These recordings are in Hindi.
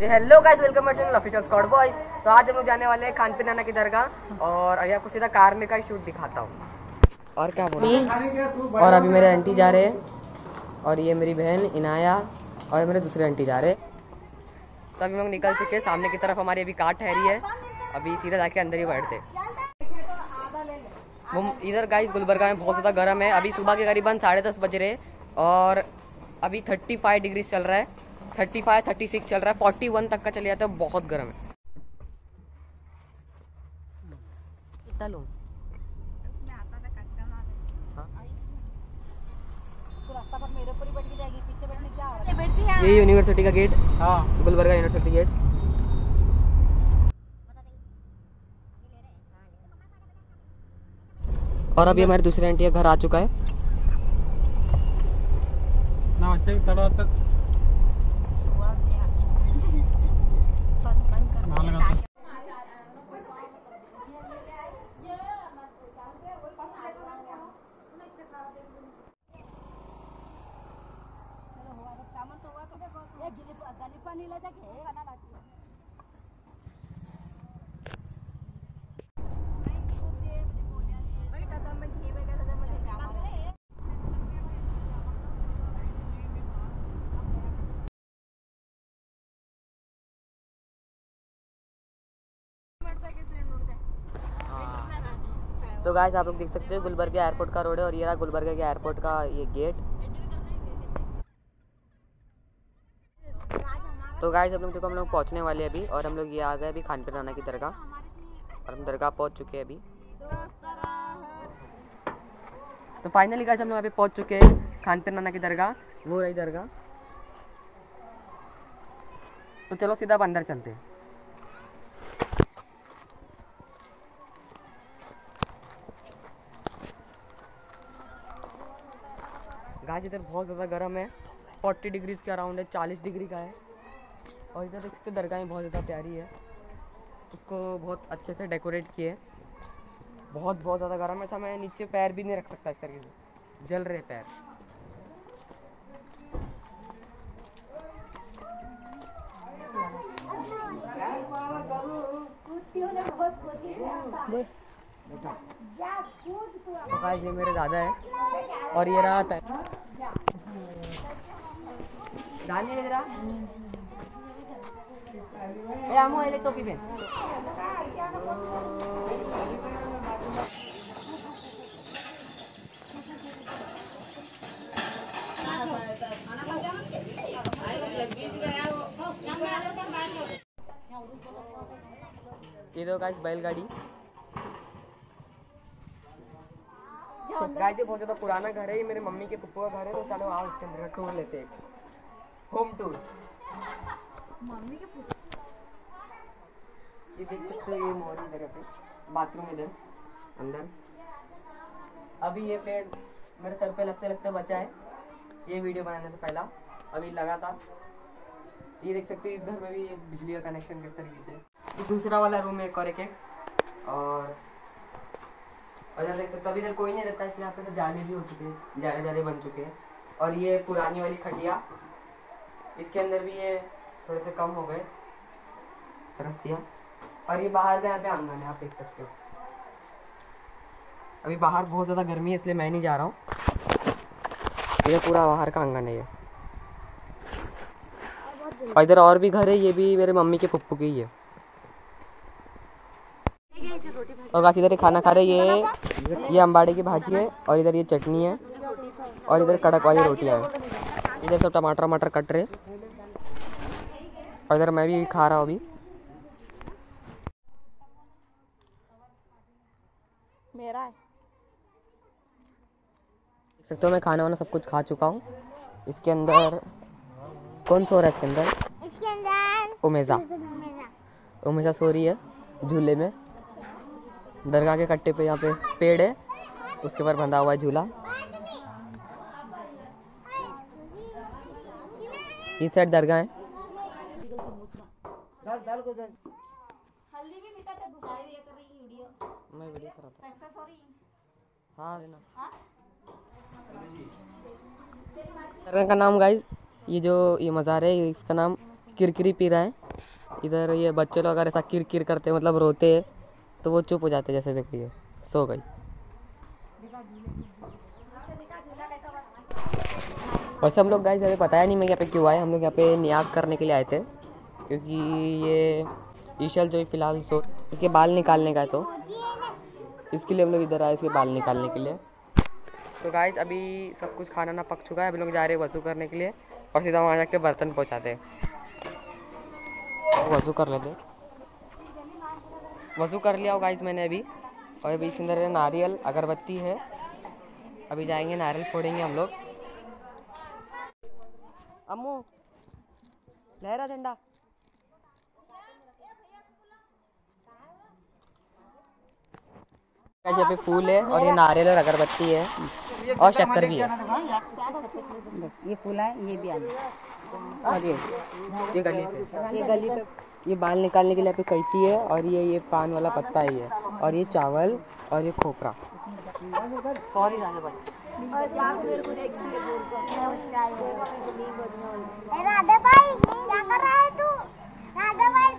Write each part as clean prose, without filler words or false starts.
Hello guys, welcome my channel official squad boys. तो आज हम लोग जाने वाले हैं खानपीन नाना की दरगाह और अभी आपको सीधा कार में का शूट दिखाता हूँ। और क्या बोलूं। और अभी मेरे आंटी जा रहे हैं और ये मेरी बहन इनाया और मेरे दूसरे आंटी जा रहे हैं। तो अभी हम लोग निकल चुके हैं, सामने की तरफ हमारी अभी कार ठहरी है, अभी सीधा जाके अंदर ही बैठते। वो इधर गाइस गुलबर्गा में बहुत ज़्यादा गर्म है। अभी सुबह के करीबन 10:30 बज रहे और अभी 35 डिग्री चल रहा है, 35 36 चल रहा है, 41 तक का चले जाता है। बहुत गर्म है। चलो ये यूनिवर्सिटी का गेट, हाँ गुलबर्गा यूनिवर्सिटी गेट। और अभी हमारे दूसरे आंटी घर आ चुका है ना। तो गाइस आप लोग देख सकते हो गुलबर्गा एयरपोर्ट का रोड है और ये रहा गुलबर्गा के एयरपोर्ट का ये गेट। तो गाइस हम लोग देखो हम लोग पहुंचने वाले हैं अभी और हम लोग ये आ गए अभी खानपीन नाना की दरगाह और हम दरगाह पहुंच चुके हैं अभी। तो फाइनली गाइस हम लोग अभी पहुंच चुके हैं खानपीन नाना की दरगाह, वो रही दरगाह। तो चलो सीधा अब अंदर चलते हैं। गाइस इधर बहुत ज़्यादा गर्म है, 40 डिग्री के अराउंड है, 40 डिग्री का है। और इधर देखते दरगाह बहुत ज़्यादा प्यारी है, उसको बहुत अच्छे से डेकोरेट किए। बहुत ज़्यादा गर्म है, ऐसा मैं नीचे पैर भी नहीं रख सकता, इस तरीके से जल रहे पैर। तो गाइस ये मेरे दादा है और ये रात है दानी है जरा ए आमो ले टोपी पहन। ये दो गाइस बैलगाड़ी। गाइस ये बहुत ज़्यादा पुराना घर है, ये मेरे मम्मी के पप्पू का घर है। तो चलो आओ इसके अंदर टूर लेते हैं, होम टूर। मम्मी के ये देख सकते हो, ये मोरी इधर पे बाथरूम इधर अंदर। अभी ये पेड़ मेरे सर पे लगते लगते बचा है, ये वीडियो बनाने से पहला अभी लगा था। ये देख सकते हो इस घर में भी बिजली का कनेक्शन किस तरीके से। ये दूसरा वाला रूम है एक और एक और इधर देख सकते हो अभी इधर कोई नहीं रहता, इसलिए यहाँ पे तो जाले भी हो चुके हैं, जाले जाले बन चुके हैं। और ये पुरानी वाली खटिया, इसके अंदर भी ये थोड़े से कम हो गए रस्सियाँ। और ये बाहर का यहाँ पे आंगन है, आप देख सकते हो। अभी बाहर बहुत ज़्यादा गर्मी है इसलिए मैं नहीं जा रहा हूँ। ये पूरा बाहर का आंगन है ये। और इधर और भी घर है, ये भी मेरे मम्मी के पप्पू की ही है। और बाकी इधर खाना खा रहे, ये अंबाड़े की भाजी है और इधर ये चटनी है और इधर कड़क वाली रोटियाँ है। इधर सब टमाटर वमाटर कट रहे और इधर मैं भी खा रहा हूँ अभी। मेरा है देख सकते हो मैं खाना वाना सब कुछ खा चुका हूँ। इसके अंदर कौन सो रहा है? इसके अंदर उमेजा सो रही है झूले में। दरगाह के कट्टे पे यहाँ पे पेड़ है, उसके ऊपर बंधा हुआ है झूला। इस साइड दरगाह है। मैं वीडियो कर रहा था। हाँ दरगाह का नाम गाइस, ये जो ये मज़ार है इसका नाम किरकिरी पीरा है। इधर ये बच्चे लोग अगर ऐसा किर किर करते मतलब रोते हैं तो वो चुप हो जाते, जैसे देखिए सो गई। वैसे हम लोग गाइस हमें पता है नहीं मैं यहाँ पे क्यों आए, हम लोग यहाँ पे नियाज करने के लिए आए थे क्योंकि ये ईशल जो फिलहाल सो इसके बाल निकालने का है, तो इसके लिए हम लोग इधर आए, इसके बाल निकालने के लिए। तो गाइस अभी सब कुछ खाना ना पक चुका है, अभी लोग जा रहे हैं वज़ू करने के लिए और सीधा वहाँ जाके बर्तन पहुँचाते हैं। वज़ू कर लेते, वज़ू कर लिया हो गाइस मैंने अभी, और अभी इसके अंदर नारियल अगरबत्ती है, अभी जाएंगे नारियल फोड़ेंगे हम लोग। अम्मू लहरा झंडा। यहाँ पे फूल है और ये नारियल और अगरबत्ती है और शक्कर भी है। ये फूल है, ये भी आलू और ये गली पे ये बाल निकालने के लिए पे कैंची है और ये पान वाला पत्ता ही है और ये चावल और ये खोपरा। सॉरी राजा भाई। राधा भाई क्या कर रहा है तू? राधा भाई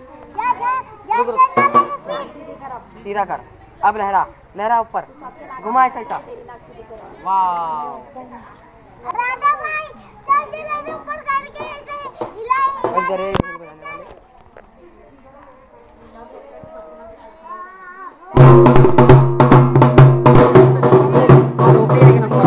सीधा कर, अब लहरा लहरा ऊपर घुमा ऐसा ऐसा। वाह राधा भाई चल जल्दी ऊपर करके ऐसे हिलाओ। इधर है ढोल बजाने वाले। टोपी है कि ना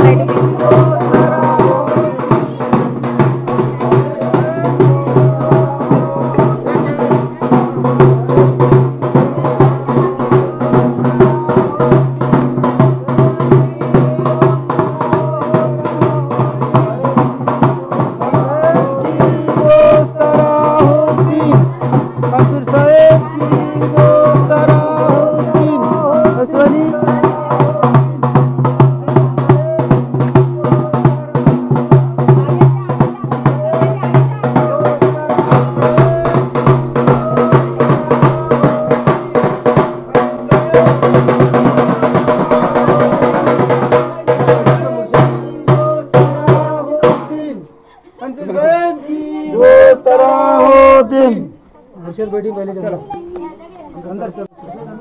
बैठी पहले चलो अंदर चलो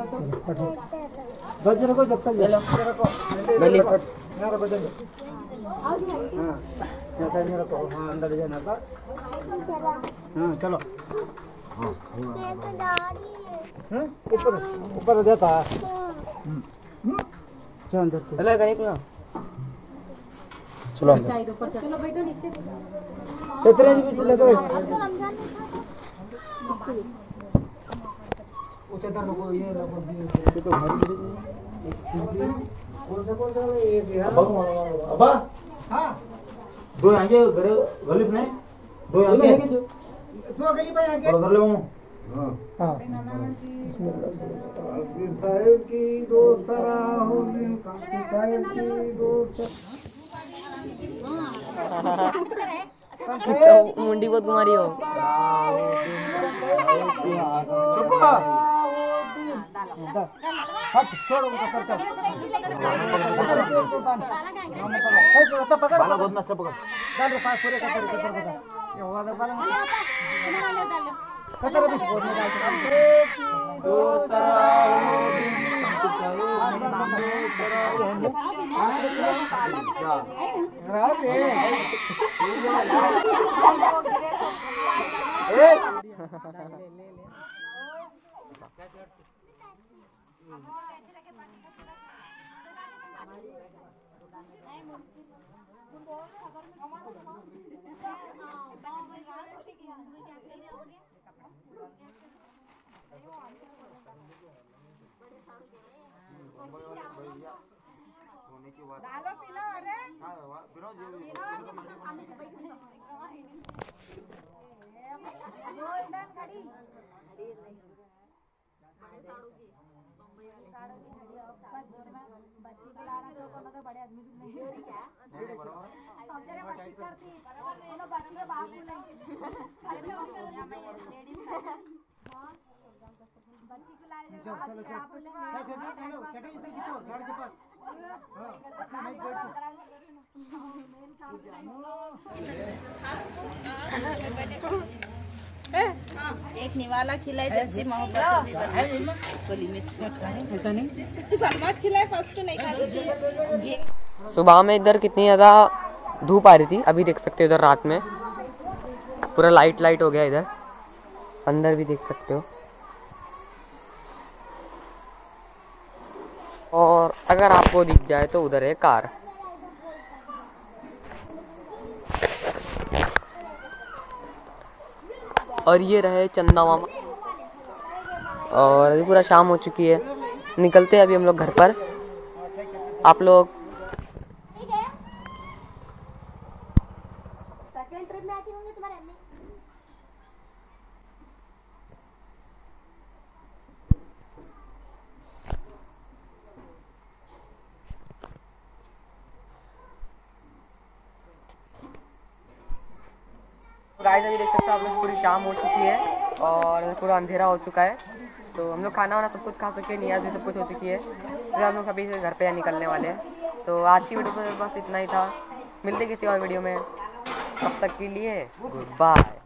बजर को जब तक गली मेरा बजर हां मेरा को हां अंदर जाना था हां चलो हां ऊपर ऊपर जाता चल अंदर चलो गली पे चलो अंदर चलो बैठो नीचे शतरंज भी चले गए उच्चतर नको ये नको ये तो घर कौन सा ये बिहार अब्बा हां दो आगे घरे गली में दो आगे दो गली पे आगे कर ले हां हां साहिब की दोस्त राहो दिन साहिब की दोस्त मुंडी बहुत घुमारी हो। हट छोड़ उनका करता बाला बहुत अच्छा पकड़ डाल रे पास पूरे कतर ये होगा दे बाला कतर भी बहुत डाल दोस्त डालो पीलो अरे गोल्डन घड़ी बच्ची को लाना तो कोनो तो बड़े आदमी नहीं क्या सब जगह मस्ती करती कोनो बच्चे बाबू नहीं लेडीज हां बच्ची को लाए चलो चलो चलो चटे इधर खींचो झाड़ के पास हां नहीं बैठ एक निवाला खिलाए जब से मोहब्बत गोली में ऐसा नहीं समाज खिलाए फर्स्ट नहीं खाती। सुबह में इधर कितनी ज़्यादा धूप आ रही थी, अभी देख सकते हो इधर रात में पूरा लाइट हो गया, इधर अंदर भी देख सकते हो। और अगर आपको दिख जाए तो उधर है कार। और ये रहे चंदा मामा। और अभी पूरा शाम हो चुकी है, निकलते हैं अभी हम लोग घर पर। आप लोग गाइस अभी देख सकते हो आप लोग, पूरी शाम हो चुकी है और पूरा अंधेरा हो चुका है। तो हम लोग खाना वाना सब कुछ खा चुके हैं, नियाज़ भी सब कुछ हो चुकी है। तो हम लोग अभी से घर पे निकलने वाले हैं। तो आज की वीडियो में बस इतना ही था, मिलते किसी और वीडियो में, तब तक के लिए गुड बाय।